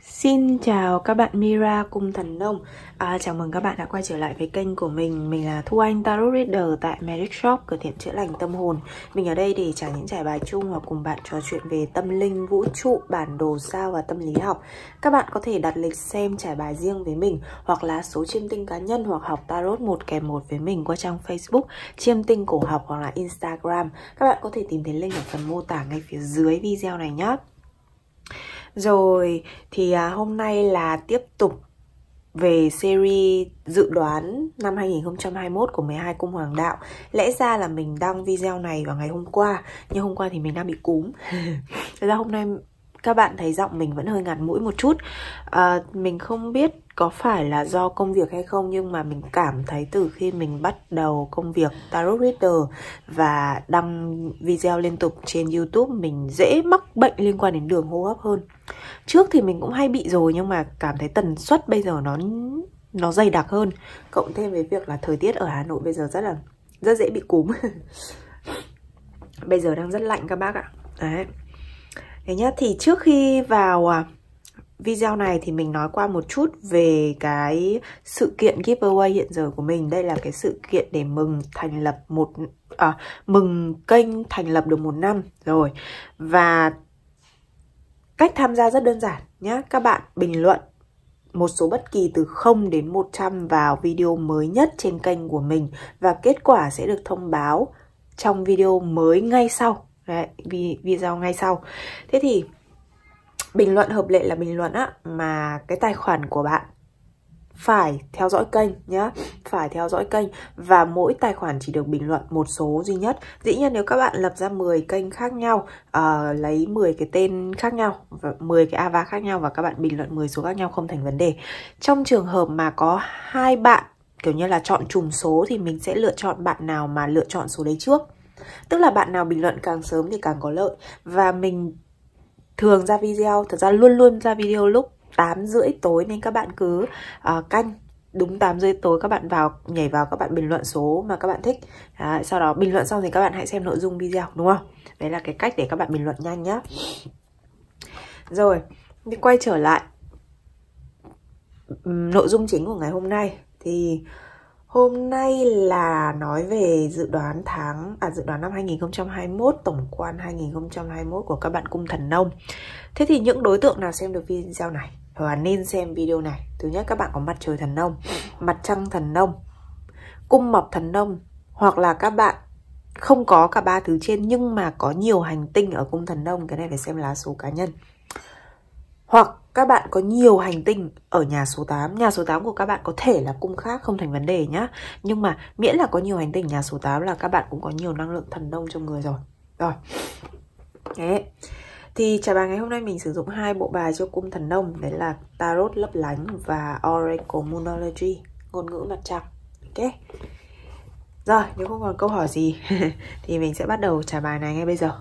Xin chào các bạn Mira cung thần nông. Chào mừng các bạn đã quay trở lại với kênh của mình. Mình là Thu Anh Tarot Reader tại Magic Shop, cửa tiệm chữa lành tâm hồn. Mình ở đây để trải những trải bài chung và cùng bạn trò chuyện về tâm linh, vũ trụ, bản đồ sao và tâm lý học. Các bạn có thể đặt lịch xem trải bài riêng với mình, hoặc là số chiêm tinh cá nhân, hoặc học Tarot 1kèm 1 với mình qua trang Facebook Chiêm tinh cổ học hoặc là Instagram. Các bạn có thể tìm thấy link ở phần mô tả ngay phía dưới video này nhé. Rồi, thì hôm nay là tiếp tục về series dự đoán năm 2021 của 12 cung hoàng đạo. Lẽ ra là mình đăng video này vào ngày hôm qua, nhưng hôm qua thì mình đang bị cúm. Thật ra hôm nay các bạn thấy giọng mình vẫn hơi ngạt mũi một chút. Mình không biết có phải là do công việc hay không, nhưng mà mình cảm thấy từ khi mình bắt đầu công việc Tarot Reader và đăng video liên tục trên YouTube, mình dễ mắc bệnh liên quan đến đường hô hấp hơn. Trước thì mình cũng hay bị rồi, nhưng mà cảm thấy tần suất bây giờ nó dày đặc hơn. Cộng thêm với việc là thời tiết ở Hà Nội bây giờ rất dễ bị cúm. Bây giờ đang rất lạnh các bác ạ. Đấy. Thế nhá, thì trước khi vào video này thì mình nói qua một chút về cái sự kiện giveaway hiện giờ của mình. Đây là cái sự kiện để mừng thành lập mừng kênh thành lập được 1 năm rồi. Và cách tham gia rất đơn giản nhé. Các bạn bình luận một số bất kỳ từ 0 đến 100 vào video mới nhất trên kênh của mình, và kết quả sẽ được thông báo trong video mới ngay sau. Đấy, video ngay sau. Thế thì bình luận hợp lệ là bình luận mà cái tài khoản của bạn phải theo dõi kênh nhá, phải theo dõi kênh, và mỗi tài khoản chỉ được bình luận một số duy nhất. Dĩ nhiên nếu các bạn lập ra 10 kênh khác nhau, lấy 10 cái tên khác nhau và 10 cái avatar khác nhau, và các bạn bình luận 10 số khác nhau không thành vấn đề. Trong trường hợp mà có 2 bạn kiểu như là chọn trùng số thì mình sẽ lựa chọn bạn nào mà lựa chọn số đấy trước. Tức là bạn nào bình luận càng sớm thì càng có lợi. Và mình thường ra video, thật ra luôn ra video lúc 8:30 tối, nên các bạn cứ canh đúng 8:30 tối các bạn nhảy vào, các bạn bình luận số mà các bạn thích. Sau đó bình luận xong thì các bạn hãy xem nội dung video, đúng không? Đấy là cái cách để các bạn bình luận nhanh nhá. Rồi, đi quay trở lại nội dung chính của ngày hôm nay. Thì hôm nay là nói về dự đoán dự đoán năm 2021, tổng quan 2021 của các bạn cung thần nông. Thế thì những đối tượng nào xem được video này và nên xem video này? Thứ nhất, các bạn có mặt trời thần nông, mặt trăng thần nông, cung mộc thần nông, hoặc là các bạn không có cả 3 thứ trên nhưng mà có nhiều hành tinh ở cung thần nông. Cái này phải xem lá số cá nhân. Hoặc các bạn có nhiều hành tinh ở nhà số 8. Nhà số 8 của các bạn có thể là cung khác, không thành vấn đề nhá. Nhưng mà miễn là có nhiều hành tinh nhà số 8 là các bạn cũng có nhiều năng lượng thần nông trong người rồi. Rồi. Thế. Thì trải bài ngày hôm nay mình sử dụng 2 bộ bài cho cung thần nông. Đấy là Tarot lấp lánh và Oracle Moonology, ngôn ngữ mặt trăng. Ok. Rồi, nếu không còn câu hỏi gì thì mình sẽ bắt đầu trải bài này ngay bây giờ.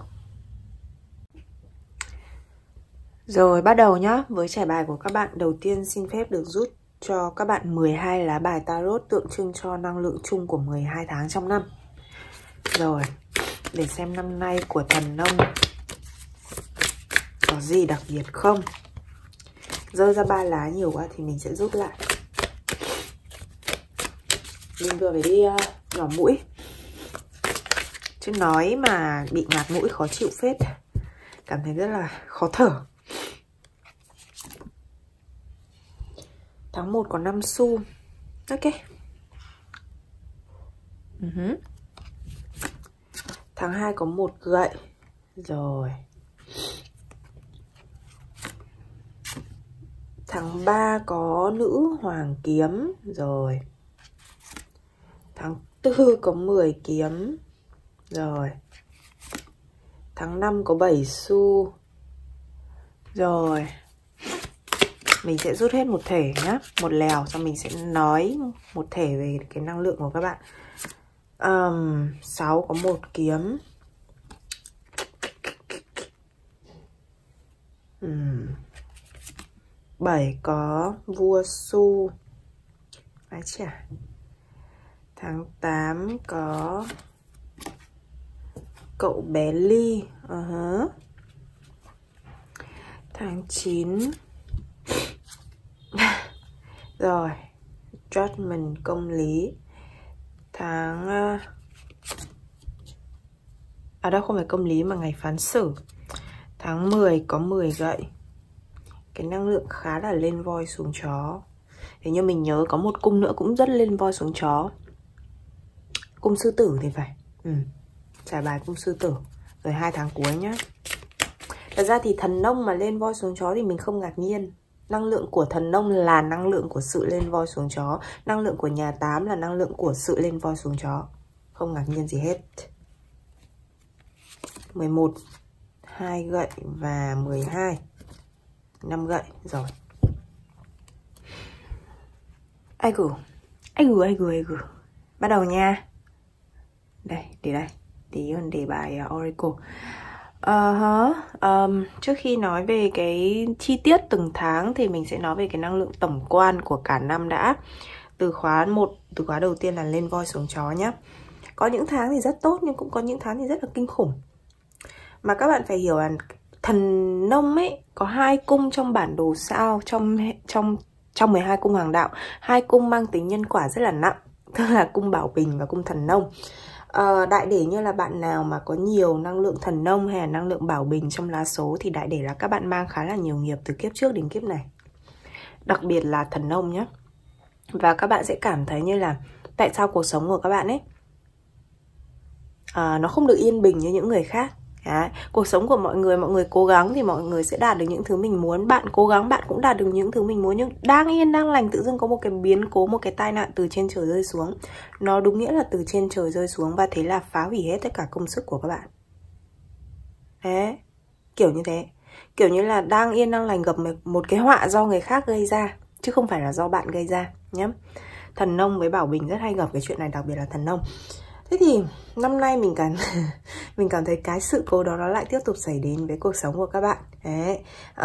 Rồi, bắt đầu nhá. Với trải bài của các bạn, đầu tiên xin phép được rút cho các bạn 12 lá bài Tarot tượng trưng cho năng lượng chung của 12 tháng trong năm. Rồi, để xem năm nay của thần nông có gì đặc biệt không. Rơi ra 3 lá nhiều quá thì mình sẽ rút lại. Mình vừa phải đi nhỏ mũi, chứ nói mà bị ngạt mũi khó chịu phết. Cảm thấy rất là khó thở. Tháng 1 có 5 xu. Ok. Tháng 2 có 1 gậy. Rồi. Tháng 3 có nữ hoàng kiếm. Rồi. Tháng 4 có 10 kiếm. Rồi. Tháng 5 có 7 xu. Rồi. Mình sẽ rút hết một thể nhá, một lèo, xong mình sẽ nói một thể về cái năng lượng của các bạn. 6 có 1 kiếm. 7 có vua xu. Ái chà. Tháng 8 có cậu bé ly. Tháng 9 Rồi, judgment công lý. Tháng đâu không phải công lý mà ngày phán xử. Tháng 10 có 10 gậy. Cái năng lượng khá là lên voi xuống chó. Thế nhưng mình nhớ có một cung nữa cũng rất lên voi xuống chó. Cung sư tử thì phải. Trải bài cung sư tử. Rồi 2 tháng cuối nhá. Thật ra thì thần nông mà lên voi xuống chó thì mình không ngạc nhiên. Năng lượng của thần nông là năng lượng của sự lên voi xuống chó. Năng lượng của nhà 8 là năng lượng của sự lên voi xuống chó. Không ngạc nhiên gì hết. 11, 2 gậy và 12, 5 gậy. Rồi. Ai gù. Bắt đầu nha. Đây, để đây. Để bài Oracle. Trước khi nói về cái chi tiết từng tháng thì mình sẽ nói về cái năng lượng tổng quan của cả năm đã. Từ khóa 1, từ khóa đầu tiên là lên voi xuống chó nhá. Có những tháng thì rất tốt nhưng cũng có những tháng thì rất là kinh khủng. Mà các bạn phải hiểu là thần nông ấy có 2 cung trong bản đồ sao, trong 12 cung hoàng đạo. 2 cung mang tính nhân quả rất là nặng, tức là cung Bảo Bình và cung thần nông. Đại để như là bạn nào mà có nhiều năng lượng thần nông hay là năng lượng Bảo Bình trong lá số thì đại để là các bạn mang khá là nhiều nghiệp từ kiếp trước đến kiếp này. Đặc biệt là thần nông nhé. Và các bạn sẽ cảm thấy như là tại sao cuộc sống của các bạn ấy nó không được yên bình như những người khác. Đấy. Cuộc sống của mọi người cố gắng thì mọi người sẽ đạt được những thứ mình muốn. Bạn cố gắng bạn cũng đạt được những thứ mình muốn. Nhưng đang yên đang lành tự dưng có một cái biến cố, một cái tai nạn từ trên trời rơi xuống. Nó đúng nghĩa là từ trên trời rơi xuống. Và thế là phá hủy hết tất cả công sức của các bạn. Đấy. Kiểu như thế. Kiểu như là đang yên đang lành gặp một cái họa do người khác gây ra, chứ không phải là do bạn gây ra nhé. Thần nông với Bảo Bình rất hay gặp cái chuyện này, đặc biệt là thần nông. Thế thì năm nay mình cảm thấy cái sự cố đó nó lại tiếp tục xảy đến với cuộc sống của các bạn. Đấy.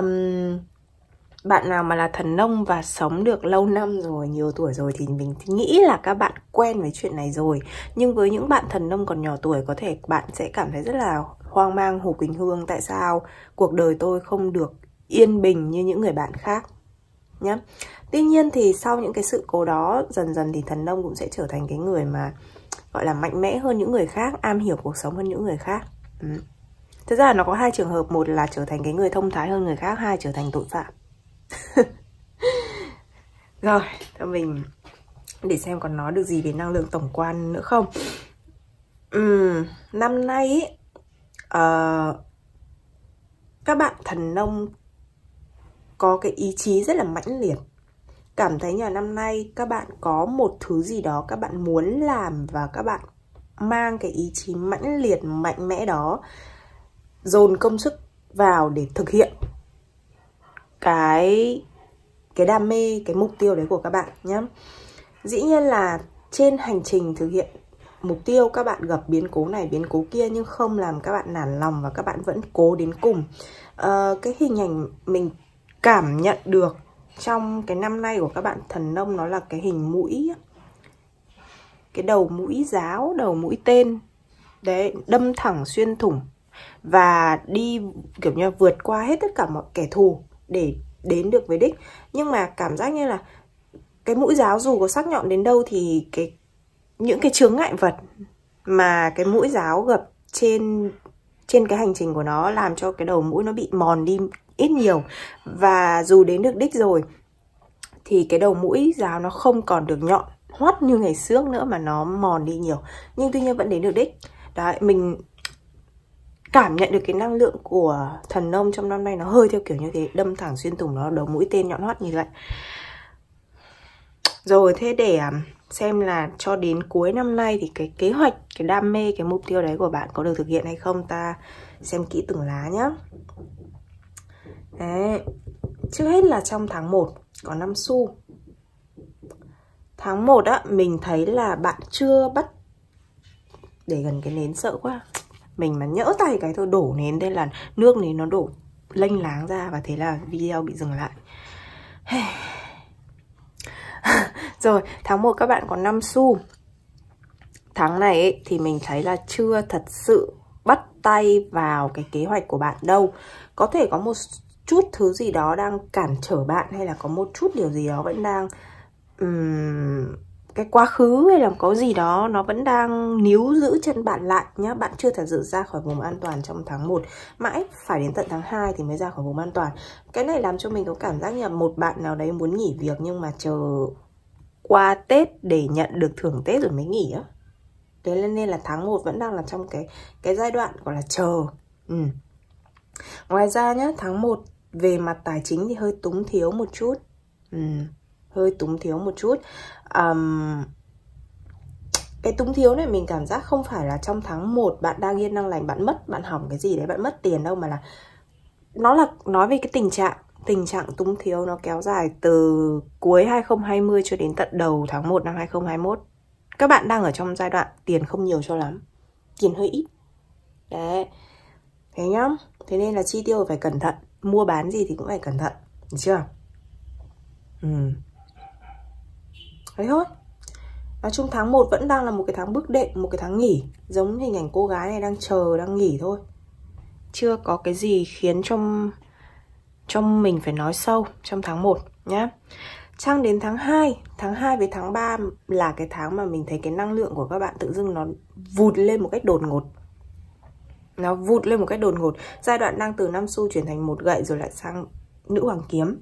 Bạn nào mà là thần nông và sống được lâu năm rồi, nhiều tuổi rồi thì mình nghĩ là các bạn quen với chuyện này rồi. Nhưng với những bạn thần nông còn nhỏ tuổi, có thể bạn sẽ cảm thấy rất là hoang mang, Hồ Quỳnh Hương, tại sao cuộc đời tôi không được yên bình như những người bạn khác nhé. Tuy nhiên thì sau những cái sự cố đó, dần dần thì thần nông cũng sẽ trở thành cái người mà gọi là mạnh mẽ hơn những người khác, am hiểu cuộc sống hơn những người khác. Thực ra là nó có 2 trường hợp. Một là trở thành cái người thông thái hơn người khác, 2 trở thành tội phạm. Rồi, cho mình để xem còn nói được gì về năng lượng tổng quan nữa không. Năm nay ý, các bạn thần nông có cái ý chí rất là mãnh liệt. Cảm thấy nhà năm nay các bạn có một thứ gì đó các bạn muốn làm và các bạn mang cái ý chí mãnh liệt, mạnh mẽ đó, dồn công sức vào để thực hiện cái đam mê, cái mục tiêu đấy của các bạn nhé. Dĩ nhiên là trên hành trình thực hiện mục tiêu các bạn gặp biến cố này, biến cố kia, nhưng không làm các bạn nản lòng và các bạn vẫn cố đến cùng. Cái hình ảnh mình cảm nhận được trong cái năm nay của các bạn thần nông nó là cái hình mũi, cái đầu mũi giáo, đầu mũi tên đấy, đâm thẳng xuyên thủng và đi kiểu như vượt qua hết tất cả mọi kẻ thù để đến được với đích. Nhưng mà cảm giác như là cái mũi giáo dù có sắc nhọn đến đâu thì những cái chướng ngại vật mà cái mũi giáo gặp trên cái hành trình của nó làm cho cái đầu mũi nó bị mòn đi ít nhiều. Và dù đến được đích rồi thì cái đầu mũi giáo nó không còn được nhọn hoắt như ngày trước nữa mà nó mòn đi nhiều. Nhưng tuy nhiên vẫn đến được đích. Đấy, mình cảm nhận được cái năng lượng của thần nông trong năm nay nó hơi theo kiểu như thế, đâm thẳng xuyên thủng, nó đầu mũi tên nhọn hoắt như vậy. Rồi, thế để xem là cho đến cuối năm nay thì cái kế hoạch, cái đam mê, cái mục tiêu đấy của bạn có được thực hiện hay không, ta xem kỹ từng lá nhá. Đấy. Trước hết là trong tháng 1 có 5 xu. Tháng 1 á, mình thấy là bạn chưa bắt. Để gần cái nến sợ quá. Mình mà nhỡ tay cái thôi đổ nến, đây là nước nến nó đổ lênh láng ra và thế là video bị dừng lại. Rồi, tháng 1 các bạn có 5 xu. Tháng này ấy, thì mình thấy là chưa thật sự bắt tay vào cái kế hoạch của bạn đâu. Có thể có một chút thứ gì đó đang cản trở bạn, hay là có một chút điều gì đó vẫn đang cái quá khứ hay là có gì đó nó vẫn đang níu giữ chân bạn lại nhá. Bạn chưa thật sự ra khỏi vùng an toàn trong tháng 1, mãi phải đến tận tháng 2 thì mới ra khỏi vùng an toàn. Cái này làm cho mình có cảm giác như là một bạn nào đấy muốn nghỉ việc nhưng mà chờ qua Tết để nhận được thưởng Tết rồi mới nghỉ á. Thế nên là tháng 1 vẫn đang là trong cái giai đoạn gọi là chờ. Ngoài ra nhá, tháng 1 về mặt tài chính thì hơi túng thiếu một chút. Hơi túng thiếu một chút. Cái túng thiếu này mình cảm giác không phải là trong tháng 1 bạn đang yên đang lành, bạn bạn hỏng cái gì đấy, bạn mất tiền đâu, mà là nó là nói về cái tình trạng túng thiếu nó kéo dài từ cuối 2020 cho đến tận đầu tháng 1 năm 2021. Các bạn đang ở trong giai đoạn tiền không nhiều cho lắm, tiền hơi ít. Đấy. Thế nhá. Thế nên là chi tiêu phải cẩn thận, mua bán gì thì cũng phải cẩn thận, được chưa? Thế thôi. Nói chung tháng 1 vẫn đang là một cái tháng bước đệm, một cái tháng nghỉ. Giống hình ảnh cô gái này đang chờ, đang nghỉ thôi. Chưa có cái gì khiến trong mình phải nói sâu trong tháng 1 nhá. Sang đến tháng 2 với tháng 3 là cái tháng mà mình thấy cái năng lượng của các bạn tự dưng nó vụt lên một cách đột ngột. Nó vụt lên một cách đột ngột. Giai đoạn đang từ 5 xu chuyển thành 1 gậy rồi lại sang nữ hoàng kiếm.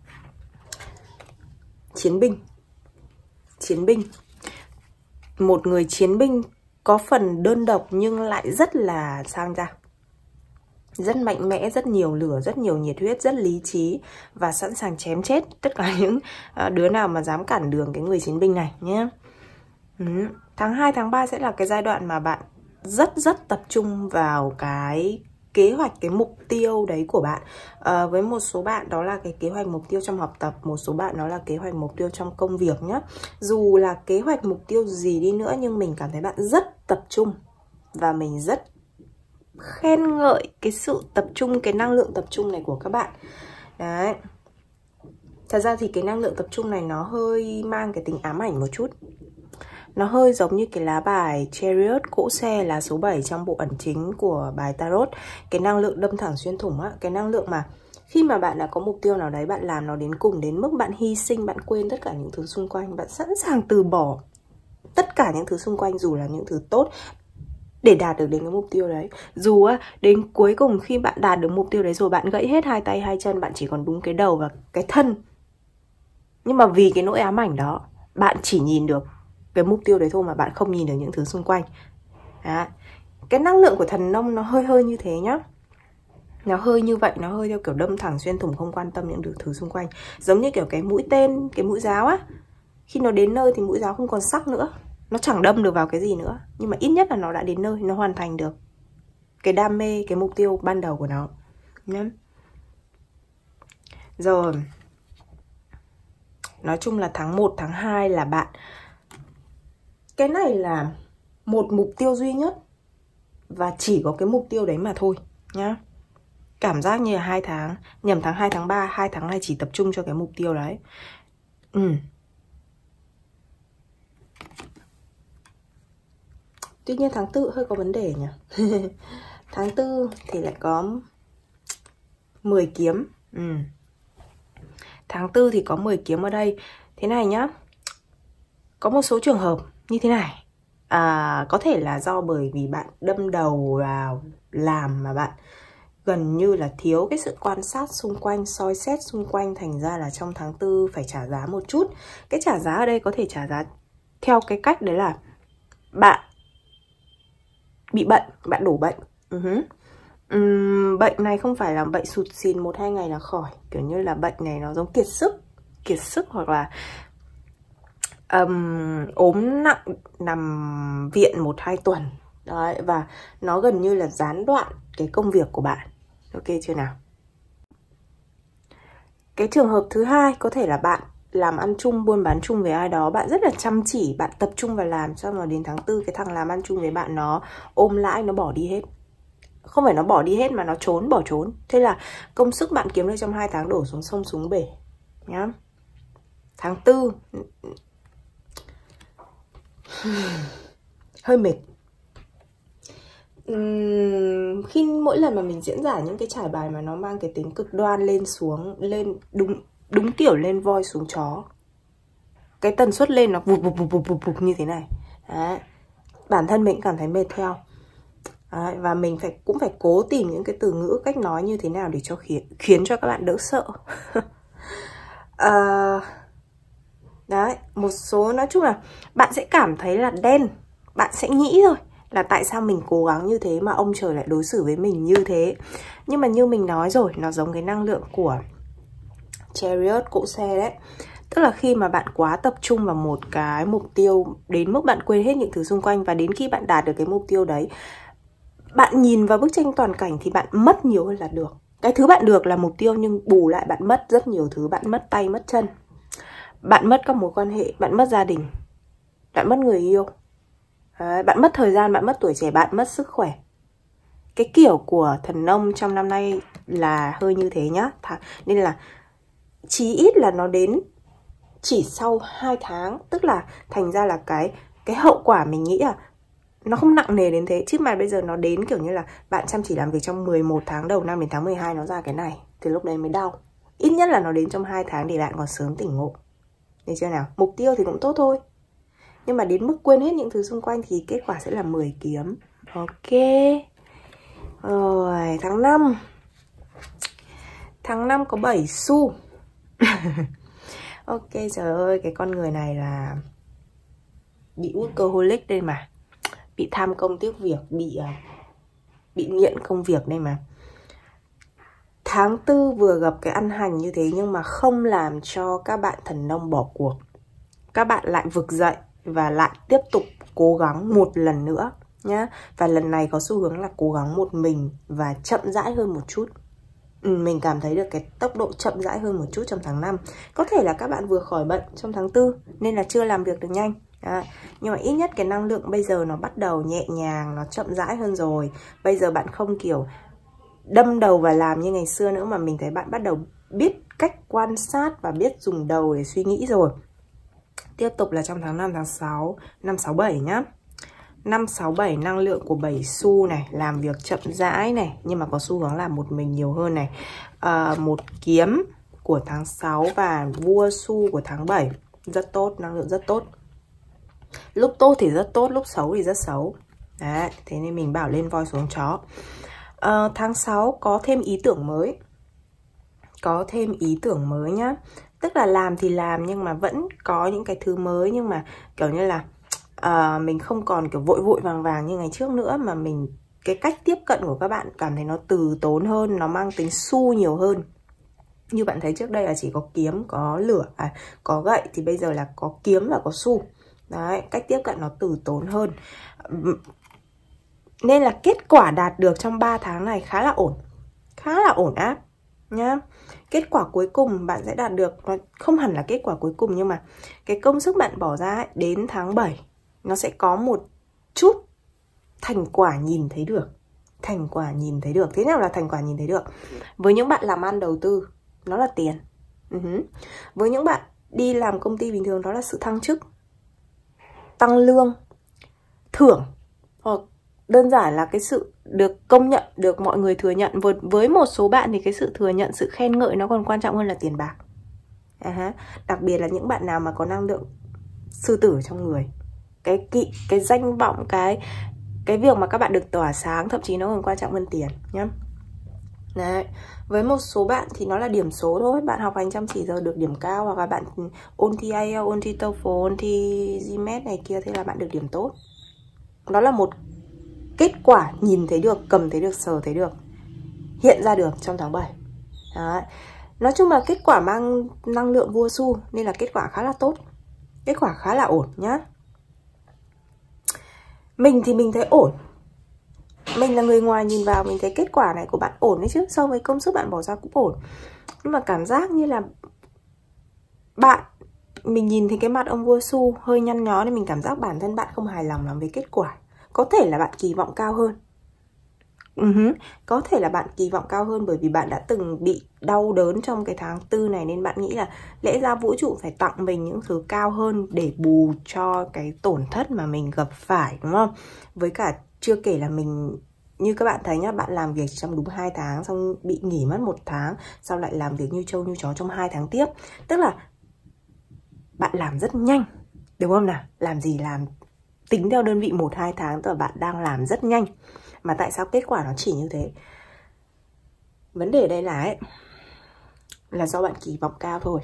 Chiến binh. Một người chiến binh có phần đơn độc nhưng lại rất là sang ra. Rất mạnh mẽ, rất nhiều lửa, rất nhiều nhiệt huyết, rất lý trí và sẵn sàng chém chết tất cả những đứa nào mà dám cản đường cái người chiến binh này nhé. Tháng 2, tháng 3 sẽ là cái giai đoạn mà bạn rất tập trung vào cái kế hoạch, cái mục tiêu đấy của bạn. Với một số bạn đó là cái kế hoạch mục tiêu trong học tập, một số bạn đó là kế hoạch mục tiêu trong công việc nhé. Dù là kế hoạch mục tiêu gì đi nữa nhưng mình cảm thấy bạn rất tập trung và mình rất khen ngợi cái sự tập trung, cái năng lượng tập trung này của các bạn. Đấy. Thật ra thì cái năng lượng tập trung này nó hơi mang cái tính ám ảnh một chút. Nó hơi giống như cái lá bài Chariot, cỗ xe, là số 7 trong bộ ẩn chính của bài Tarot. Cái năng lượng đâm thẳng xuyên thủng á. Cái năng lượng mà khi mà bạn đã có mục tiêu nào đấy, bạn làm nó đến cùng, đến mức bạn hy sinh, bạn quên tất cả những thứ xung quanh, bạn sẵn sàng từ bỏ tất cả những thứ xung quanh, dù là những thứ tốt, để đạt được đến cái mục tiêu đấy. Dù đến cuối cùng khi bạn đạt được mục tiêu đấy rồi, bạn gãy hết 2 tay 2 chân, bạn chỉ còn đúng cái đầu và cái thân. Nhưng mà vì cái nỗi ám ảnh đó, bạn chỉ nhìn được cái mục tiêu đấy thôi mà bạn không nhìn được những thứ xung quanh. Đó. Cái năng lượng của thần nông nó hơi như thế nhá. Nó hơi như vậy, nó hơi theo kiểu đâm thẳng xuyên thủng, không quan tâm những thứ xung quanh. Giống như kiểu cái mũi tên, cái mũi giáo á. Khi nó đến nơi thì mũi giáo không còn sắc nữa, nó chẳng đâm được vào cái gì nữa. Nhưng mà ít nhất là nó đã đến nơi, nó hoàn thành được cái đam mê, cái mục tiêu ban đầu của nó. Rồi, nói chung là tháng 1, tháng 2 là bạn, cái này là một mục tiêu duy nhất và chỉ có cái mục tiêu đấy mà thôi nhá. Cảm giác như là 2 tháng, nhầm tháng 2, tháng 3, 2 tháng này chỉ tập trung cho cái mục tiêu đấy. Tuy nhiên tháng 4 hơi có vấn đề nhỉ. Tháng 4 thì lại có 10 kiếm. Tháng 4 thì có 10 kiếm ở đây. Thế này nhá. Có một số trường hợp như thế này. Có thể là do bởi vì bạn đâm đầu vào làm mà bạn gần như là thiếu cái sự quan sát xung quanh, soi xét xung quanh, thành ra là trong tháng 4 phải trả giá một chút. Cái trả giá ở đây có thể trả giá theo cái cách đấy là bạn bị bệnh, bạn đổ bệnh. Bệnh này không phải là bệnh sụt sìn 1-2 ngày là khỏi, kiểu như là bệnh này nó giống kiệt sức hoặc là ốm nặng nằm viện 1-2 tuần. Đấy, và nó gần như là gián đoạn cái công việc của bạn. Ok chưa nào? Cái trường hợp thứ hai có thể là bạn làm ăn chung, buôn bán chung với ai đó, bạn rất là chăm chỉ, bạn tập trung vào làm, xong rồi đến tháng 4 cái thằng làm ăn chung với bạn nó ôm lãi, nó bỏ đi hết. Không phải nó bỏ đi hết mà nó bỏ trốn. Thế là công sức bạn kiếm được trong 2 tháng đổ xuống sông xuống bể nhá. Tháng 4 hơi mệt. Khi mỗi lần mà mình diễn giải những cái trải bài mà nó mang cái tính cực đoan lên xuống, lên đúng kiểu lên voi xuống chó, cái tần suất lên nó vụt vụt như thế này. Đấy. Bản thân mình cảm thấy mệt theo. Đấy. Và mình cũng phải cố tìm những cái từ ngữ, cách nói như thế nào để cho khiến cho các bạn đỡ sợ. Đấy, một số nói chung là bạn sẽ cảm thấy là đen. Bạn sẽ nghĩ thôi là tại sao mình cố gắng như thế mà ông trời lại đối xử với mình như thế. Nhưng mà như mình nói rồi, nó giống cái năng lượng của Chariot, cỗ xe đấy. Tức là khi mà bạn quá tập trung vào một cái mục tiêu đến mức bạn quên hết những thứ xung quanh, và đến khi bạn đạt được cái mục tiêu đấy, bạn nhìn vào bức tranh toàn cảnh thì bạn mất nhiều hơn là được. Cái thứ bạn được là mục tiêu, nhưng bù lại bạn mất rất nhiều thứ. Bạn mất tay, mất chân, bạn mất các mối quan hệ, bạn mất gia đình, bạn mất người yêu. Đấy, bạn mất thời gian, bạn mất tuổi trẻ, bạn mất sức khỏe. Cái kiểu của thần nông trong năm nay là hơi như thế nhá. Nên là chí ít là nó đến chỉ sau 2 tháng. Tức là thành ra là cái hậu quả mình nghĩ là nó không nặng nề đến thế. Chứ mà bây giờ nó đến kiểu như là bạn chăm chỉ làm việc trong 11 tháng đầu năm đến tháng 12 nó ra cái này, thì lúc đấy mới đau. Ít nhất là nó đến trong 2 tháng để bạn còn sớm tỉnh ngộ. Được chưa nào? Mục tiêu thì cũng tốt thôi, nhưng mà đến mức quên hết những thứ xung quanh thì kết quả sẽ là 10 kiếm. Ok. Rồi, tháng 5. Tháng 5 có 7 xu. Ok, trời ơi, cái con người này là bị workaholic đây mà. Bị tham công tiếc việc, bị nghiện công việc đây mà. Tháng 4 vừa gặp cái ăn hành như thế nhưng mà không làm cho các bạn thần nông bỏ cuộc. Các bạn lại vực dậy và lại tiếp tục cố gắng một lần nữa nhá. Và lần này có xu hướng là cố gắng một mình và chậm rãi hơn một chút. Mình cảm thấy được cái tốc độ chậm rãi hơn một chút trong tháng 5. Có thể là các bạn vừa khỏi bệnh trong tháng 4 nên là chưa làm việc được nhanh. Nhưng mà ít nhất cái năng lượng bây giờ nó bắt đầu nhẹ nhàng, nó chậm rãi hơn rồi. Bây giờ bạn không kiểu đâm đầu vào làm như ngày xưa nữa, mà mình thấy bạn bắt đầu biết cách quan sát và biết dùng đầu để suy nghĩ rồi. Tiếp tục là trong tháng 5, tháng 6, 5, 6, 7 nhá. 5, 6, 7 năng lượng của 7 xu này, làm việc chậm rãi này, nhưng mà có xu hướng làm một mình nhiều hơn này. Một kiếm của tháng 6 và vua xu của tháng 7. Rất tốt, năng lượng rất tốt. Lúc tốt thì rất tốt, lúc xấu thì rất xấu. Đấy, thế nên mình bảo lên voi xuống chó. Tháng 6 có thêm ý tưởng mới. Có thêm ý tưởng mới nhá. Tức là làm thì làm nhưng mà vẫn có những cái thứ mới, nhưng mà kiểu như là mình không còn kiểu vội vội vàng vàng như ngày trước nữa, mà cái cách tiếp cận của các bạn cảm thấy nó từ tốn hơn, nó mang tính xu nhiều hơn. Như bạn thấy trước đây là chỉ có kiếm, có lửa, có gậy, thì bây giờ là có kiếm và có xu. Đấy, cách tiếp cận nó từ tốn hơn. Nên là kết quả đạt được trong 3 tháng này khá là ổn. Khá là ổn áp nhá. Kết quả cuối cùng bạn sẽ đạt được, nó không hẳn là kết quả cuối cùng, nhưng mà cái công sức bạn bỏ ra ấy, đến tháng 7 nó sẽ có một chút thành quả nhìn thấy được. Thành quả nhìn thấy được. Thế nào là thành quả nhìn thấy được? Với những bạn làm ăn đầu tư, nó là tiền. Với những bạn đi làm công ty bình thường, đó là sự thăng chức, tăng lương, thưởng, hoặc đơn giản là cái sự được công nhận, được mọi người thừa nhận. Với một số bạn thì cái sự thừa nhận, sự khen ngợi nó còn quan trọng hơn là tiền bạc. Đặc biệt là những bạn nào mà có năng lượng sư tử trong người, cái danh vọng, cái việc mà các bạn được tỏa sáng, thậm chí nó còn quan trọng hơn tiền nhá. Đấy. Với một số bạn thì nó là điểm số thôi. Bạn học hành chăm chỉ giờ được điểm cao, hoặc là bạn ôn thi IELTS, ôn thi TOEFL, ôn thi GMAT này kia, thế là bạn được điểm tốt. Đó là một kết quả nhìn thấy được, cầm thấy được, sờ thấy được, hiện ra được trong tháng 7. Đấy. Nói chung là kết quả mang năng lượng vua xu, nên là kết quả khá là tốt. Kết quả khá là ổn nhá. Mình thì mình thấy ổn. Mình là người ngoài nhìn vào, mình thấy kết quả này của bạn ổn đấy chứ. So với công sức bạn bỏ ra cũng ổn. Nhưng mà cảm giác như là mình nhìn thấy cái mặt ông vua xu hơi nhăn nhó, nên mình cảm giác bản thân bạn không hài lòng lắm với kết quả. Có thể là bạn kỳ vọng cao hơn. Có thể là bạn kỳ vọng cao hơn bởi vì bạn đã từng bị đau đớn trong cái tháng 4 này, nên bạn nghĩ là lẽ ra vũ trụ phải tặng mình những thứ cao hơn để bù cho cái tổn thất mà mình gặp phải, đúng không? Với cả chưa kể là mình như các bạn thấy nhá, bạn làm việc trong đúng 2 tháng, xong bị nghỉ mất 1 tháng, sau lại làm việc như trâu như chó trong 2 tháng tiếp. Tức là bạn làm rất nhanh, đúng không nào? Làm gì làm, tính theo đơn vị 1-2 tháng, tức là bạn đang làm rất nhanh. Mà tại sao kết quả nó chỉ như thế? Vấn đề đây là do bạn kỳ vọng cao thôi.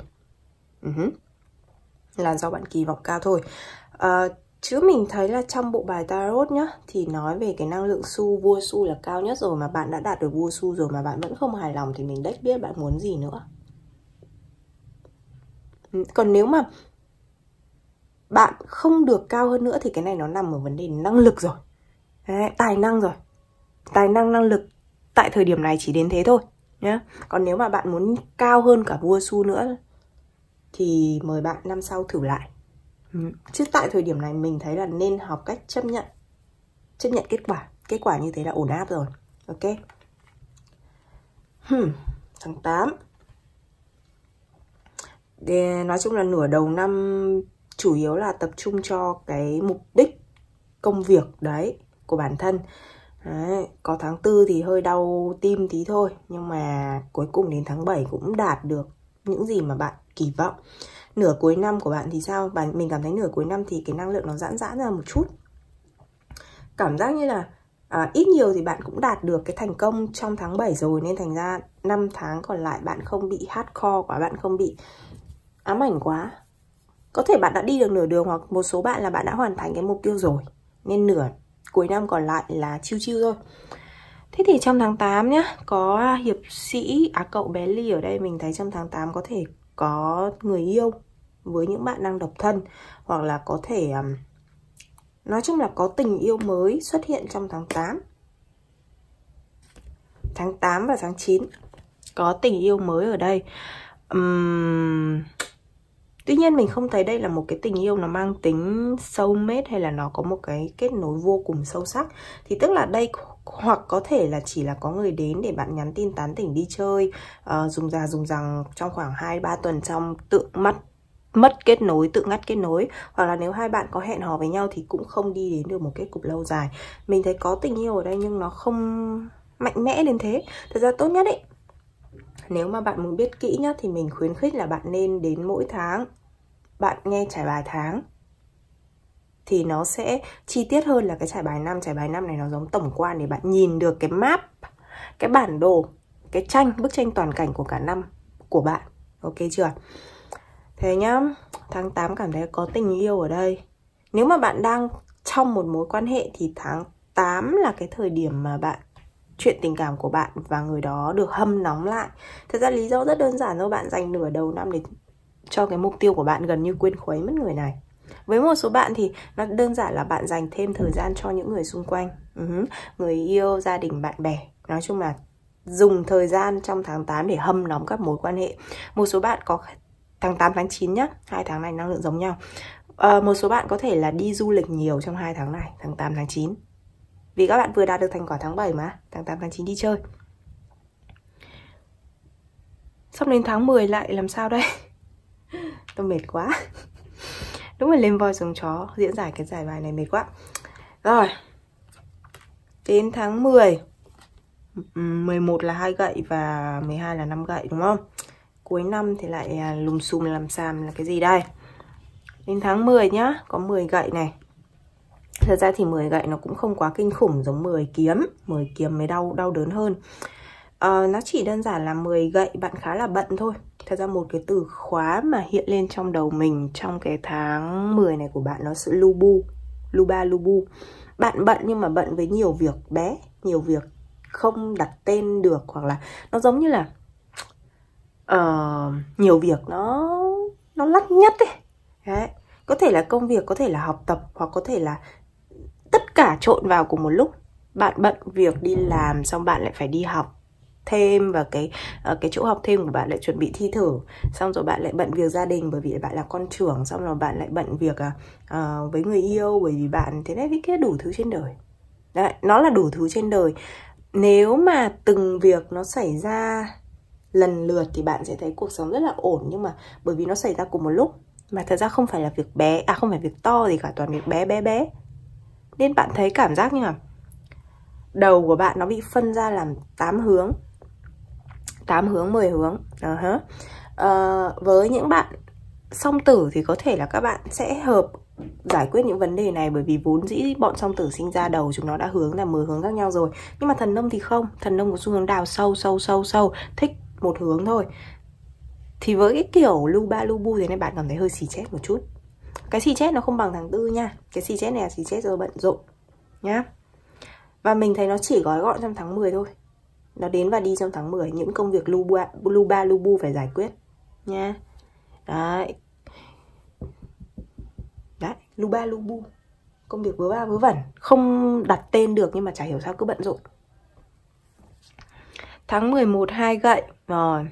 Là do bạn kỳ vọng cao thôi. Chứ mình thấy là trong bộ bài tarot nhá, thì nói về cái năng lượng xu, vua xu là cao nhất rồi, mà bạn đã đạt được vua xu rồi mà bạn vẫn không hài lòng thì mình đếch biết bạn muốn gì nữa. Còn nếu mà bạn không được cao hơn nữa thì cái này nó nằm ở vấn đề năng lực rồi. Đấy, tài năng rồi. Tài năng, năng lực tại thời điểm này chỉ đến thế thôi nhá. Còn nếu mà bạn muốn cao hơn cả vua xu nữa thì mời bạn năm sau thử lại. Chứ tại thời điểm này mình thấy là nên học cách chấp nhận kết quả. Kết quả như thế là ổn áp rồi. Ok. Tháng 8. Nói chung là nửa đầu năm chủ yếu là tập trung cho cái mục đích công việc đấy của bản thân. Đấy, có tháng 4 thì hơi đau tim tí thôi, nhưng mà cuối cùng đến tháng 7 cũng đạt được những gì mà bạn kỳ vọng. Nửa cuối năm của bạn thì sao? Mình cảm thấy nửa cuối năm thì cái năng lượng nó giãn ra một chút. Cảm giác như là ít nhiều thì bạn cũng đạt được cái thành công trong tháng 7 rồi, nên thành ra 5 tháng còn lại bạn không bị hardcore quá, bạn không bị ám ảnh quá. Có thể bạn đã đi được nửa đường, hoặc một số bạn là bạn đã hoàn thành cái mục tiêu rồi, nên nửa cuối năm còn lại là chill thôi. Thế thì trong tháng 8 nhá, có hiệp sĩ, cậu bé Ly ở đây mình thấy trong tháng 8 có thể có người yêu với những bạn đang độc thân, hoặc là có thể nói chung là có tình yêu mới xuất hiện trong tháng 8. Tháng 8 và tháng 9 có tình yêu mới ở đây. Tuy nhiên mình không thấy đây là một cái tình yêu nó mang tính soulmate hay là nó có một cái kết nối vô cùng sâu sắc. Thì tức là đây hoặc có thể là chỉ là có người đến để bạn nhắn tin tán tỉnh đi chơi, dùng rằng trong khoảng 2-3 tuần trong tự mất kết nối, tự ngắt kết nối. Hoặc là nếu hai bạn có hẹn hò với nhau thì cũng không đi đến được một kết cục lâu dài. Mình thấy có tình yêu ở đây nhưng nó không mạnh mẽ đến thế. Thật ra tốt nhất ấy, nếu mà bạn muốn biết kỹ nhá, thì mình khuyến khích là bạn nên đến mỗi tháng bạn nghe trải bài tháng, thì nó sẽ chi tiết hơn là cái trải bài năm. Trải bài năm này nó giống tổng quan để bạn nhìn được cái map, cái bản đồ, cái bức tranh toàn cảnh của cả năm của bạn. Ok chưa? Thế nhá, tháng 8 cảm thấy có tình yêu ở đây. Nếu mà bạn đang trong một mối quan hệ thì tháng 8 là cái thời điểm mà chuyện tình cảm của bạn và người đó được hâm nóng lại. Thật ra lý do rất đơn giản thôi, bạn dành nửa đầu năm để cho cái mục tiêu của bạn gần như quên khuấy mất người này. Với một số bạn thì nó đơn giản là bạn dành thêm thời gian cho những người xung quanh, người yêu, gia đình, bạn bè. Nói chung là dùng thời gian trong tháng 8 để hâm nóng các mối quan hệ. Một số bạn có tháng 8, tháng 9 nhá, 2 tháng này năng lượng giống nhau. Một số bạn có thể là đi du lịch nhiều trong 2 tháng này, tháng 8, tháng 9. Vì các bạn vừa đạt được thành quả tháng 7 mà, tháng 8, tháng 9 đi chơi. Sắp đến tháng 10 lại làm sao đây? Tôi mệt quá. Đúng là lên voi xuống chó, diễn giải cái giải bài này mệt quá. Rồi, đến tháng 10, 11 là 2 gậy và 12 là 5 gậy đúng không? Cuối năm thì lại lùm xùm làm xàm là cái gì đây? Đến tháng 10 nhá, có 10 gậy này. Thật ra thì 10 gậy nó cũng không quá kinh khủng giống 10 kiếm. 10 kiếm mới đau đớn hơn. Nó chỉ đơn giản là 10 gậy bạn khá là bận thôi. Thật ra một cái từ khóa mà hiện lên trong đầu mình trong cái tháng 10 này của bạn nó sự lubu. Bạn bận nhưng mà bận với nhiều việc bé, nhiều việc không đặt tên được, hoặc là nó giống như là nhiều việc nó lắt nhắt ấy. Đấy. Có thể là công việc, có thể là học tập, hoặc có thể là tất cả trộn vào cùng một lúc. Bạn bận việc đi làm xong bạn lại phải đi học thêm, và cái chỗ học thêm của bạn lại chuẩn bị thi thử, xong rồi bạn lại bận việc gia đình bởi vì bạn là con trưởng, xong rồi bạn lại bận việc với người yêu bởi vì bạn thế này thế kia, đủ thứ trên đời. Đấy, nó là đủ thứ trên đời. Nếu mà từng việc nó xảy ra lần lượt thì bạn sẽ thấy cuộc sống rất là ổn, nhưng mà bởi vì nó xảy ra cùng một lúc mà thật ra không phải là việc bé, không phải việc to gì cả, toàn việc bé. Nên bạn thấy cảm giác như là đầu của bạn nó bị phân ra làm 8 hướng, 8 hướng 10 hướng. Với những bạn song tử thì có thể là các bạn sẽ hợp giải quyết những vấn đề này, bởi vì vốn dĩ bọn song tử sinh ra đầu chúng nó đã hướng là 10 hướng khác nhau rồi. Nhưng mà thần nông thì không, thần nông có xu hướng đào sâu, thích một hướng thôi. Thì với cái kiểu lu ba lu bu thế này bạn cảm thấy hơi xì chết một chút. Cái xì chết nó không bằng tháng 4 nha. Cái xì chết này là xì chết do bận rộn nhá. Và mình thấy nó chỉ gói gọn trong tháng 10 thôi. Nó đến và đi trong tháng 10. Những công việc lu ba lu bu phải giải quyết nha. Đấy, lu ba lu bu, công việc vớ va vớ vẩn, không đặt tên được nhưng mà chả hiểu sao cứ bận rộn. Tháng 11 2 gậy. Rồi,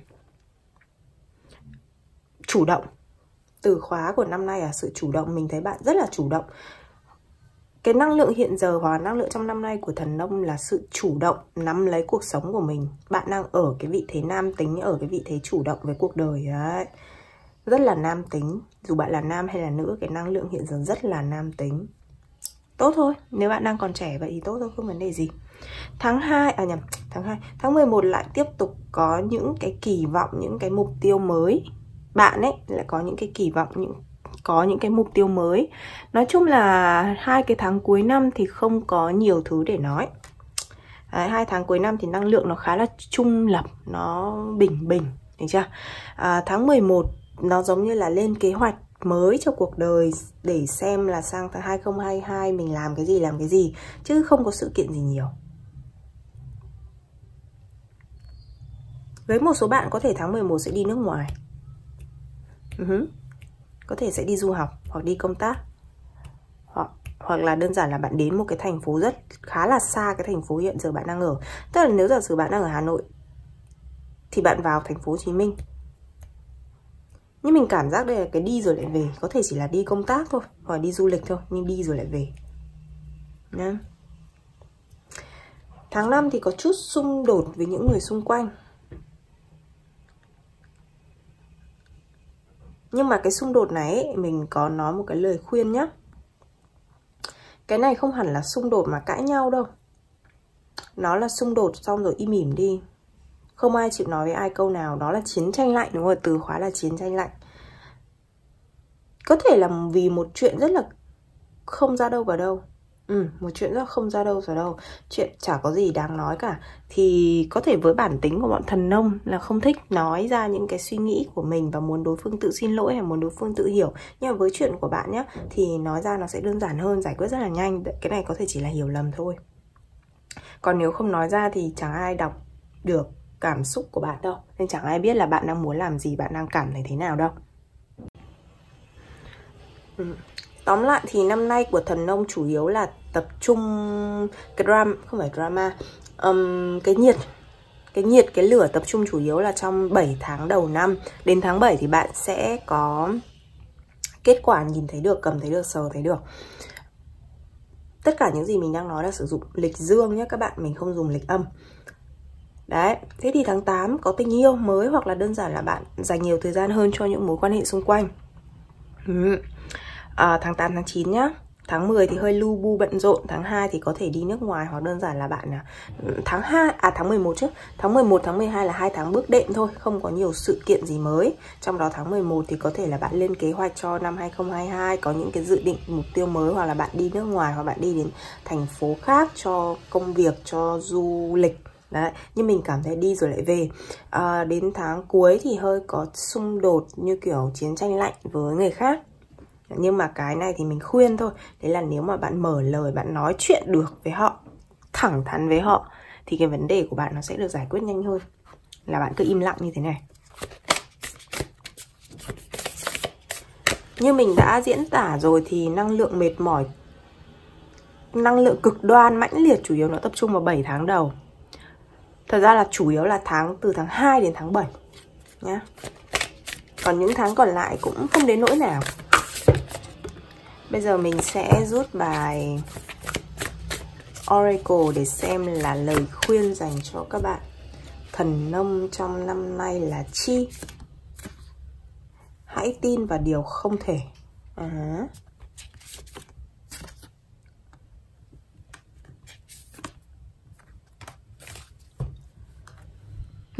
chủ động. Từ khóa của năm nay là sự chủ động. Mình thấy bạn rất là chủ động. Cái năng lượng hiện giờ hoặc năng lượng trong năm nay của thần nông là sự chủ động, nắm lấy cuộc sống của mình. Bạn đang ở cái vị thế nam tính, ở cái vị thế chủ động với cuộc đời đấy. Rất là nam tính. Dù bạn là nam hay là nữ, cái năng lượng hiện giờ rất là nam tính. Tốt thôi, nếu bạn đang còn trẻ vậy thì tốt thôi, không vấn đề gì. Tháng 11 lại tiếp tục có những cái kỳ vọng, những cái mục tiêu mới. Bạn ấy lại có những cái kỳ vọng, có những cái mục tiêu mới. Nói chung là 2 cái tháng cuối năm thì không có nhiều thứ để nói. 2 tháng cuối năm thì năng lượng nó khá là trung lập, nó bình bình, được chưa? Tháng 11 nó giống như là lên kế hoạch mới cho cuộc đời để xem là sang tháng 2022 mình làm cái gì, chứ không có sự kiện gì nhiều. Với một số bạn có thể tháng 11 sẽ đi nước ngoài, có thể sẽ đi du học hoặc đi công tác, hoặc là đơn giản là bạn đến một cái thành phố khá là xa cái thành phố hiện giờ bạn đang ở. Tức là nếu giả sử bạn đang ở Hà Nội thì bạn vào thành phố Hồ Chí Minh. Nhưng mình cảm giác đây là cái đi rồi lại về, có thể chỉ là đi công tác thôi hoặc đi du lịch thôi, nhưng đi rồi lại về nhá. Tháng 5 thì có chút xung đột với những người xung quanh. Nhưng mà cái xung đột này ấy, mình có nói một cái lời khuyên nhá. Cái này không hẳn là xung đột mà cãi nhau đâu. Nó là xung đột xong rồi im ỉm đi. Không ai chịu nói với ai câu nào. Đó là chiến tranh lạnh, đúng rồi, từ khóa là chiến tranh lạnh. Có thể là vì một chuyện rất là không ra đâu vào đâu. Một chuyện rất là không ra đâu vào đâu. Chuyện chả có gì đáng nói cả. Thì có thể với bản tính của bọn thần nông là không thích nói ra những cái suy nghĩ của mình và muốn đối phương tự xin lỗi hay muốn đối phương tự hiểu. Nhưng mà với chuyện của bạn nhé, thì nói ra nó sẽ đơn giản hơn, giải quyết rất là nhanh. Cái này có thể chỉ là hiểu lầm thôi. Còn nếu không nói ra thì chẳng ai đọc được cảm xúc của bạn đâu. Nên chẳng ai biết là bạn đang muốn làm gì, bạn đang cảm thấy thế nào đâu. Tóm lại thì năm nay của thần nông chủ yếu là tập trung cái drama, không phải drama, cái lửa tập trung chủ yếu là trong 7 tháng đầu năm. Đến tháng 7 thì bạn sẽ có kết quả nhìn thấy được, cầm thấy được, sờ thấy được. Tất cả những gì mình đang nói là sử dụng lịch dương nhé các bạn, mình không dùng lịch âm. Đấy, thế thì tháng 8 có tình yêu mới, hoặc là đơn giản là bạn dành nhiều thời gian hơn cho những mối quan hệ xung quanh. Tháng 8, tháng 9 nhá. Tháng 10 thì hơi lu bu bận rộn. Tháng 2 thì có thể đi nước ngoài, hoặc đơn giản là bạn tháng 11 chứ. Tháng 11, tháng 12 là 2 tháng bước đệm thôi, không có nhiều sự kiện gì mới. Trong đó tháng 11 thì có thể là bạn lên kế hoạch cho năm 2022, có những cái dự định mục tiêu mới, hoặc là bạn đi nước ngoài, hoặc bạn đi đến thành phố khác cho công việc, cho du lịch. Đấy, nhưng mình cảm thấy đi rồi lại về. Đến tháng cuối thì hơi có xung đột như kiểu chiến tranh lạnh với người khác. Nhưng mà cái này thì mình khuyên thôi. Đấy là nếu mà bạn mở lời, bạn nói chuyện được với họ, thẳng thắn với họ, thì cái vấn đề của bạn nó sẽ được giải quyết nhanh hơn là bạn cứ im lặng như thế này. Như mình đã diễn tả rồi thì năng lượng mệt mỏi, năng lượng cực đoan mãnh liệt chủ yếu nó tập trung vào 7 tháng đầu. Thật ra là chủ yếu là từ tháng 2 đến tháng 7 nhá. Còn những tháng còn lại cũng không đến nỗi nào. Bây giờ mình sẽ rút bài Oracle để xem là lời khuyên dành cho các bạn thần nông trong năm nay là chi. Hãy tin vào điều không thể.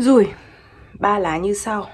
Rồi, 3 lá như sau.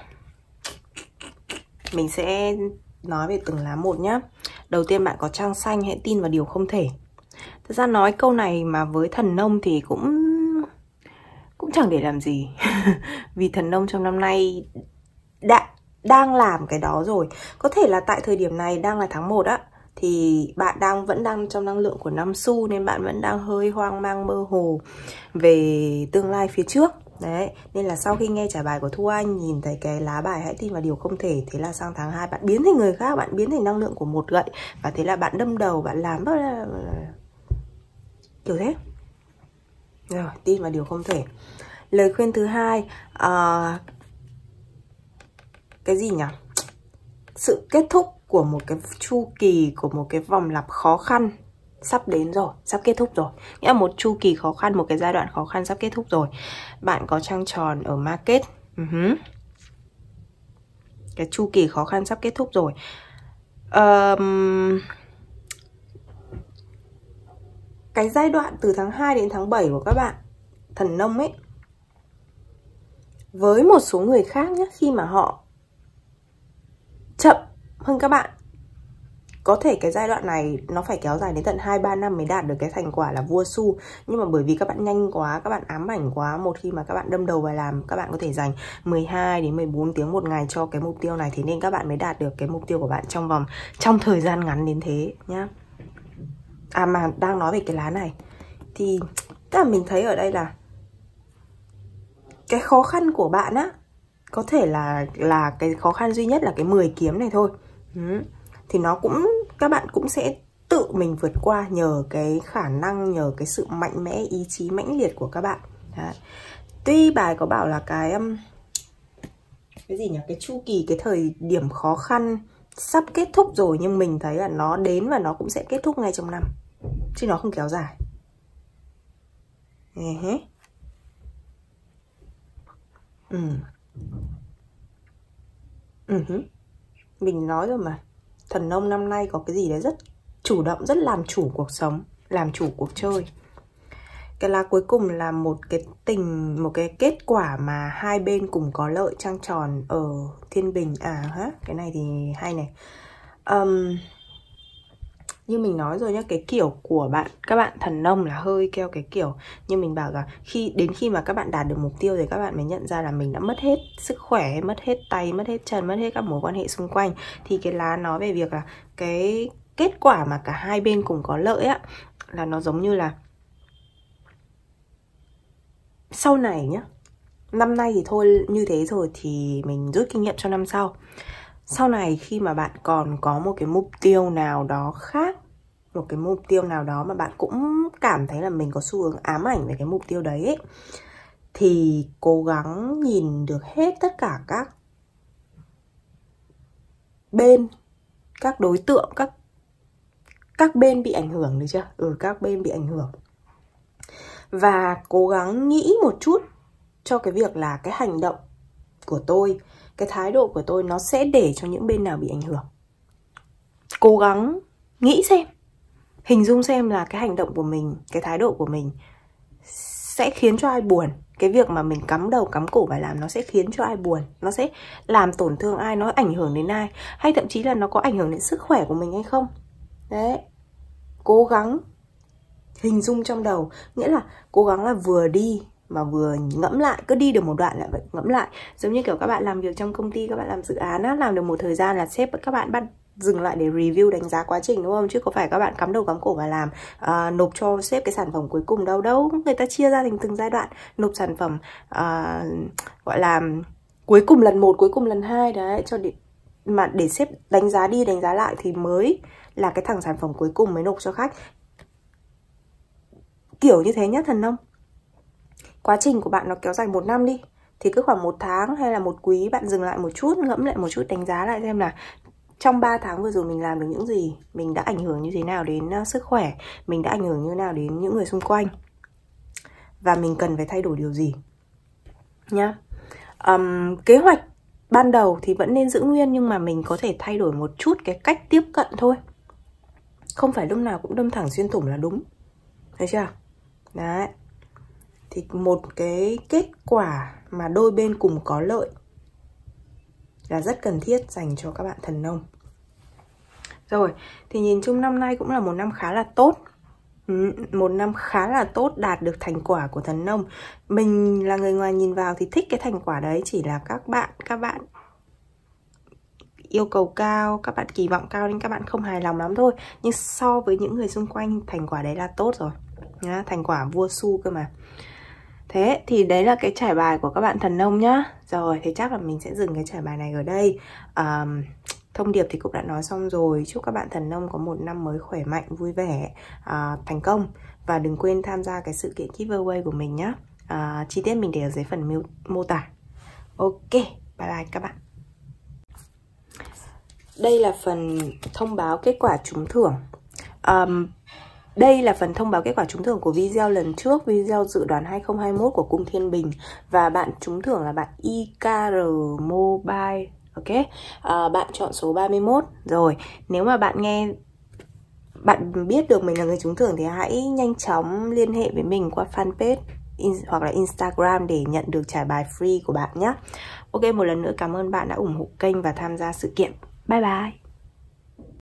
Mình sẽ nói về từng lá một nhá. Đầu tiên bạn có trang xanh, hãy tin vào điều không thể. Thực ra nói câu này mà với thần nông thì cũng chẳng để làm gì. Vì thần nông trong năm nay đang làm cái đó rồi. Có thể là tại thời điểm này đang là tháng 1 á, thì bạn vẫn đang trong năng lượng của năm xu, nên bạn vẫn đang hơi hoang mang mơ hồ về tương lai phía trước. Đấy, nên là sau khi nghe trả bài của Thu Anh, nhìn thấy cái lá bài hãy tin vào điều không thể, thế là sang tháng 2 bạn biến thành người khác, bạn biến thành năng lượng của một gậy, và thế là bạn đâm đầu, bạn làm kiểu thế. Rồi, tin vào điều không thể. Lời khuyên thứ hai, cái gì nhỉ? Sự kết thúc của một cái chu kỳ, của một cái vòng lặp khó khăn sắp đến rồi, sắp kết thúc rồi. Nghĩa là một chu kỳ khó khăn, một cái giai đoạn khó khăn sắp kết thúc rồi. Bạn có trăng tròn ở market. Cái chu kỳ khó khăn sắp kết thúc rồi. Cái giai đoạn từ tháng 2 đến tháng 7 của các bạn thần nông ấy, với một số người khác nhé, khi mà họ chậm hơn các bạn, có thể cái giai đoạn này nó phải kéo dài đến tận 2-3 năm mới đạt được cái thành quả là vua su. Nhưng mà bởi vì các bạn nhanh quá, các bạn ám ảnh quá, một khi mà các bạn đâm đầu vào làm, các bạn có thể dành 12 đến 14 tiếng một ngày cho cái mục tiêu này. Thế nên các bạn mới đạt được cái mục tiêu của bạn trong thời gian ngắn đến thế nhá. Mà đang nói về cái lá này thì tức là mình thấy ở đây là cái khó khăn của bạn á, có thể là cái khó khăn duy nhất là cái 10 kiếm này thôi. Thì nó cũng, các bạn cũng sẽ tự mình vượt qua nhờ cái khả năng, nhờ cái sự mạnh mẽ, ý chí mãnh liệt của các bạn. Đấy. Tuy bài có bảo là cái gì nhỉ, cái chu kỳ, cái thời điểm khó khăn sắp kết thúc rồi, nhưng mình thấy là nó đến và nó cũng sẽ kết thúc ngay trong năm, chứ nó không kéo dài. Mình nói rồi mà, thần nông năm nay có cái gì đấy rất chủ động, rất làm chủ cuộc sống, làm chủ cuộc chơi. Cái lá cuối cùng là một cái kết quả mà hai bên cùng có lợi, trăng tròn ở thiên bình. Cái này thì hay này. Như mình nói rồi nhá, cái kiểu của các bạn thần nông là hơi keo cái kiểu. Nhưng mình bảo là đến khi mà các bạn đạt được mục tiêu thì các bạn mới nhận ra là mình đã mất hết sức khỏe, mất hết tay, mất hết chân, mất hết các mối quan hệ xung quanh. Thì cái lá nói về việc là cái kết quả mà cả hai bên cùng có lợi á, là nó giống như là sau này nhá, năm nay thì thôi như thế rồi thì mình rút kinh nghiệm cho năm sau. Sau này khi mà bạn còn có một cái mục tiêu nào đó khác, một cái mục tiêu nào đó mà bạn cũng cảm thấy là mình có xu hướng ám ảnh về cái mục tiêu đấy ấy, thì cố gắng nhìn được hết tất cả các bên, các đối tượng, các bên bị ảnh hưởng, được chưa? Các bên bị ảnh hưởng. Và cố gắng nghĩ một chút cho cái việc là cái hành động của tôi, cái thái độ của tôi nó sẽ để cho những bên nào bị ảnh hưởng. Cố gắng nghĩ xem, hình dung xem là cái hành động của mình, cái thái độ của mình sẽ khiến cho ai buồn. Cái việc mà mình cắm đầu cắm cổ phải làm nó sẽ khiến cho ai buồn, nó sẽ làm tổn thương ai, nó ảnh hưởng đến ai, hay thậm chí là nó có ảnh hưởng đến sức khỏe của mình hay không. Đấy, cố gắng hình dung trong đầu, nghĩa là cố gắng là vừa đi mà vừa ngẫm lại, cứ đi được một đoạn lại vậy ngẫm lại. Giống như kiểu các bạn làm việc trong công ty, các bạn làm dự án á, làm được một thời gian là sếp các bạn bắt dừng lại để review, đánh giá quá trình, đúng không? Chứ có phải các bạn cắm đầu cắm cổ và làm nộp cho sếp cái sản phẩm cuối cùng đâu. Người ta chia ra thành từng giai đoạn, nộp sản phẩm gọi là cuối cùng lần 1, cuối cùng lần 2 đấy, để sếp đánh giá đi đánh giá lại thì mới là cái thằng sản phẩm cuối cùng mới nộp cho khách. Kiểu như thế nhá thần nông. Quá trình của bạn nó kéo dài 1 năm đi, thì cứ khoảng 1 tháng hay là 1 quý bạn dừng lại một chút, ngẫm lại một chút, đánh giá lại xem là trong 3 tháng vừa rồi mình làm được những gì, mình đã ảnh hưởng như thế nào đến sức khỏe, mình đã ảnh hưởng như thế nào đến những người xung quanh, và mình cần phải thay đổi điều gì nhá. Kế hoạch ban đầu thì vẫn nên giữ nguyên, nhưng mà mình có thể thay đổi một chút cái cách tiếp cận thôi. Không phải lúc nào cũng đâm thẳng xuyên thủng là đúng, thấy chưa? Đấy. thì một cái kết quả mà đôi bên cùng có lợi là rất cần thiết dành cho các bạn thần nông. Rồi, thì nhìn chung năm nay cũng là một năm khá là tốt. Một năm khá là tốt, đạt được thành quả của thần nông. Mình là người ngoài nhìn vào thì thích cái thành quả đấy, chỉ là các bạn yêu cầu cao, các bạn kỳ vọng cao nên các bạn không hài lòng lắm thôi. Nhưng so với những người xung quanh, thành quả đấy là tốt rồi. Thành quả vua su cơ mà. Thế thì đấy là cái trải bài của các bạn thần nông nhá. Rồi, thì chắc là mình sẽ dừng cái trải bài này ở đây. Thông điệp thì cũng đã nói xong rồi. Chúc các bạn thần nông có một năm mới khỏe mạnh, vui vẻ, thành công. Và đừng quên tham gia cái sự kiện giveaway của mình nhé. Chi tiết mình để ở dưới phần mô tả. Ok, bye bye các bạn. Đây là phần thông báo kết quả trúng thưởng. Đây là phần thông báo kết quả trúng thưởng của video lần trước, video dự đoán 2021 của Cung Thiên Bình. Và bạn trúng thưởng là bạn IKR Mobile. Ok, bạn chọn số 31. Rồi, nếu mà bạn biết được mình là người trúng thưởng thì hãy nhanh chóng liên hệ với mình qua fanpage hoặc là Instagram để nhận được trải bài free của bạn nhé. Ok, một lần nữa cảm ơn bạn đã ủng hộ kênh và tham gia sự kiện. Bye bye.